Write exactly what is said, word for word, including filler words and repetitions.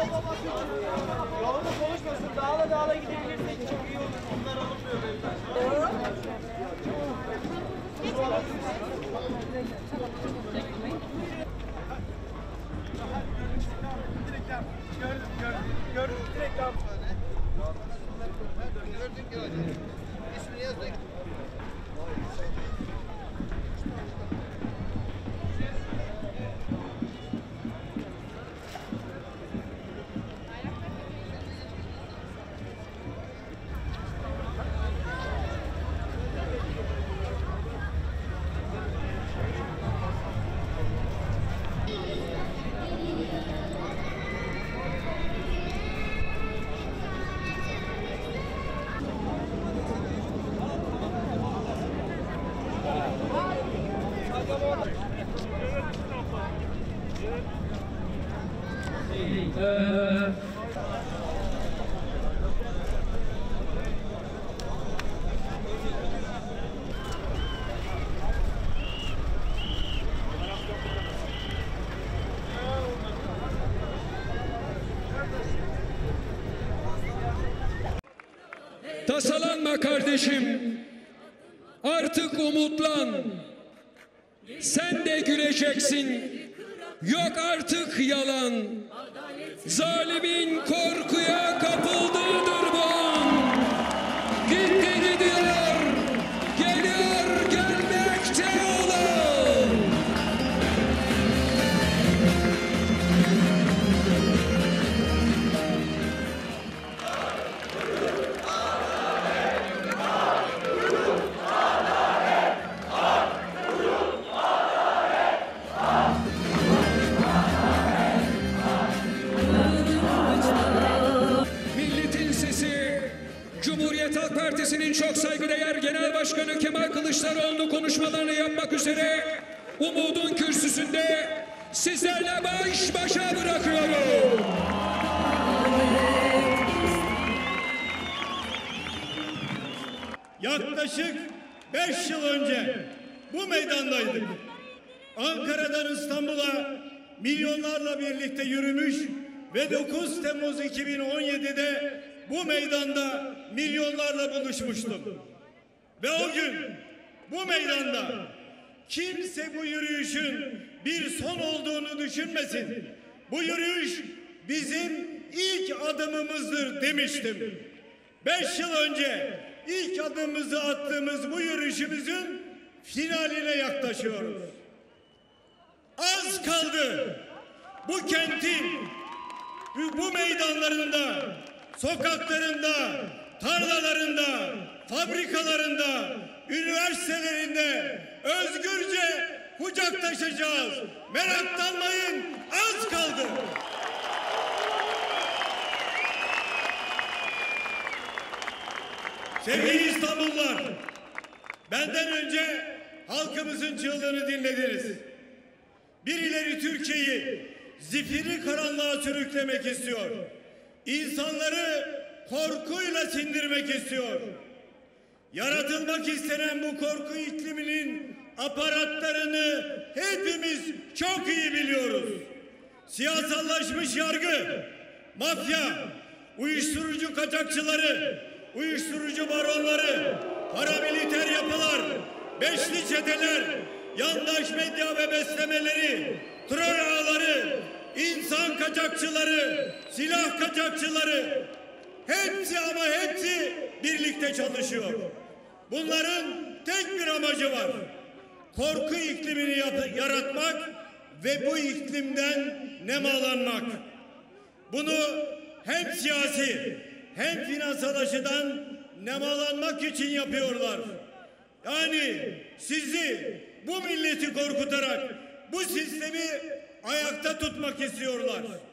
Yolda konuşmasın, dağla dağla gidebilirsek çok iyi olur. Bunlar alınmıyor beyefendi. Gördüm, gördüm, gördüm. Direkt abi. Gördüm, gördüm. İsmini yazdık. Ee, Tasalanma kardeşim, artık umutlan, sen de güleceksin, yok artık yalan, zalimin korkuya kapıldığıdır bu an, gitti gidiyor, geliyor gelmekte olan. Cumhuriyet Halk Partisi'nin çok saygıdeğer Genel Başkanı Kemal Kılıçdaroğlu konuşmalarını yapmak üzere umudun kürsüsünde sizlerle baş başa bırakıyorum. Yaklaşık beş yıl önce bu meydandaydık. Ankara'dan İstanbul'a milyonlarla birlikte yürümüş ve dokuz Temmuz iki bin on yedi'de bu meydanda milyonlarla buluşmuştum. Ve o gün bu meydanda kimse bu yürüyüşün bir son olduğunu düşünmesin. Bu yürüyüş bizim ilk adımımızdır demiştim. Beş yıl önce ilk adımımızı attığımız bu yürüyüşümüzün finaline yaklaşıyoruz. Az kaldı bu kentin, bu meydanlarında, sokaklarında, tarlalarında, fabrikalarında, üniversitelerinde özgürce kucaklaşacağız. Meraklanmayın, az kaldı. Sevgili İstanbullular, benden önce halkımızın çığlığını dinlediniz. Birileri Türkiye'yi zifiri karanlığa sürüklemek istiyor. İnsanları korkuyla sindirmek istiyor. Yaratılmak istenen bu korku ikliminin aparatlarını hepimiz çok iyi biliyoruz. Siyasallaşmış yargı, mafya, uyuşturucu kaçakçıları, uyuşturucu baronları, paramiliter yapılar, beşli çeteler, yandaş medya ve beslemeleri, troll ağları, insan kaçakçıları, silah kaçakçıları, hepsi ama hepsi birlikte çalışıyor. Bunların tek bir amacı var. Korku iklimini yaratmak ve bu iklimden nemalanmak. Bunu hem siyasi hem finansal açıdan nemalanmak için yapıyorlar. Yani sizi, bu milleti korkutarak bu sistemi ayakta tutmak istiyorlar.